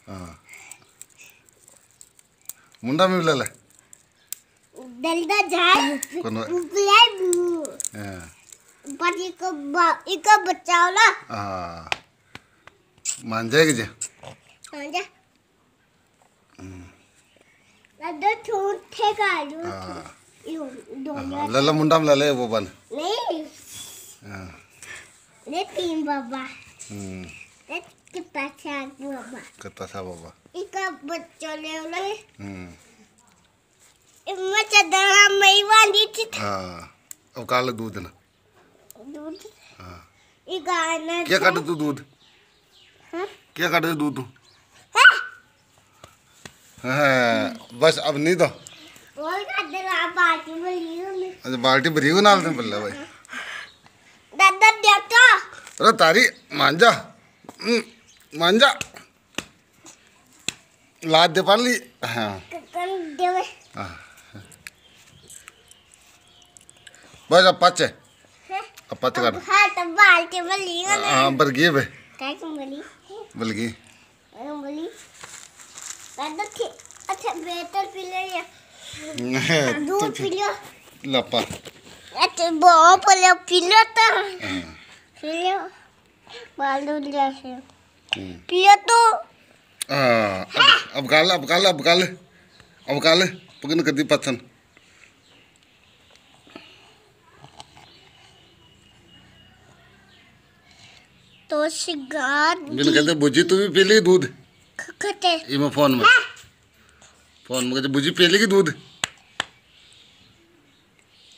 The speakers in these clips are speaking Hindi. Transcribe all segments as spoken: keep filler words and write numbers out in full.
हाँ मुंडा में मिला ले दलदा जाए कौन प्ले हाँ पर इको इको बचाओ ना हाँ मान जाएगी जे मान जा लड्डू छूटे कालू हाँ यो दो लला मुंडा में लले वो बन नहीं हाँ ले तीन बाबा हम्म ले कितना सा बाबा कितना सा बाबा इको बच्चों ले ले हम्म इम्मा चदरा मई वाली थी हाँ अब काले दूध ना दूध हाँ ये गाना क्या काटे तू दूध हाँ क्या काटे दूध तू हाँ हाँ बस अब नहीं तो वो काटे ला बाल्टी में लियो मैं अच्छा बाल्टी भरी हो नाल तुम बल्ला भाई दादा देखो अरे तारी मांजा मांजा लाद दे पाली हाँ कौन देवे हाँ बस अब पाँच है अब पाँच कर हाँ तो बाल्टी में लियो ना हाँ बरगी है बे क्या तुम बोली बलगी मैं बोली दादा थी अच्छा बेहतर पी ले या दूध पी लो लपा अच्छा बहुत पहले पी लो तो पी लो बालू जैसे पियो तो हाँ अब गाल अब गाल अब गाल अब गाल पकड़ कदी पत्थन तो सिगार मैंने कहते बुझी तू भी पी ली दूध खते ये मैं फोन में फोन में कहते बुझी पी ली दूध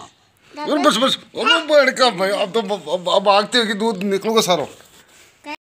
बस बस अब बढ़ का भाई अब तो अब आगते हो कि दूध निकलूगा सारा